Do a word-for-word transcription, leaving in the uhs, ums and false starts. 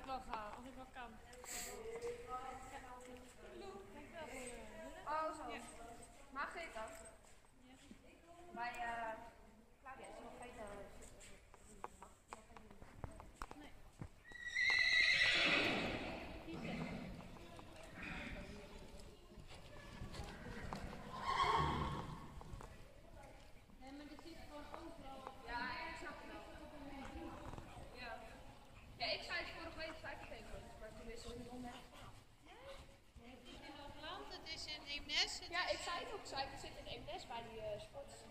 wel ga, als ik wel kan. Oh, zo. Ja. Mag ik dat? Ja. Bij uh, Claudia is er nog geen... Nee. Nee, maar dit zit gewoon overal. Ja, ik snap het wel. Ja. Ja, ik zei het vorige week vijf tegen, maar toen is het niet om. Het is in Hoogland, het is in Eemnes. Ja, ik zei het ook. Ik zei, het zit in Eemnes bij die uh, sport.